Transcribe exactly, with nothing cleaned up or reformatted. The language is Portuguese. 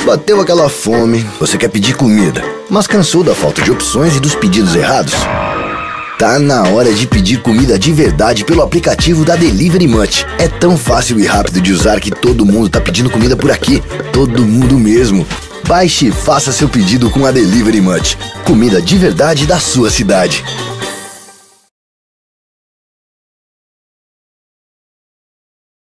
Bateu aquela fome, você quer pedir comida, mas cansou da falta de opções e dos pedidos errados? Tá na hora de pedir comida de verdade pelo aplicativo da Delivery Much. É tão fácil e rápido de usar que todo mundo tá pedindo comida por aqui. Todo mundo mesmo. Baixe e faça seu pedido com a Delivery Much. Comida de verdade da sua cidade.